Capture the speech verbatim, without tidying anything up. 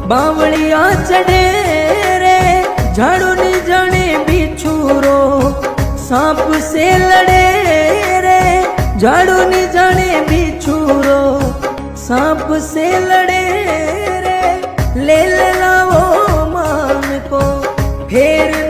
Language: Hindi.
बावलिया चढ़े रे झाड़ू नी जाने बिछुरो, सांप से लड़े रे झाड़ू नी जाने बिछुरो, सांप से लड़े रे ले ले लाओ मान को फेर